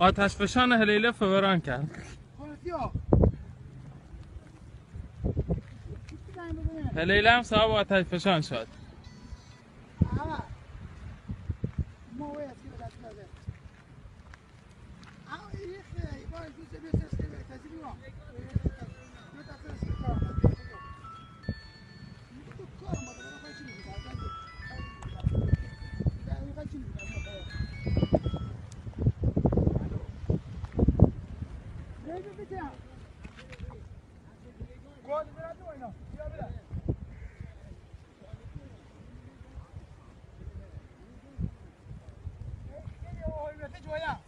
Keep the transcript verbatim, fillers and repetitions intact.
آتش فشان هلیله فوران کرد. هلیله هم صاحب آتش فشان شد. Joya.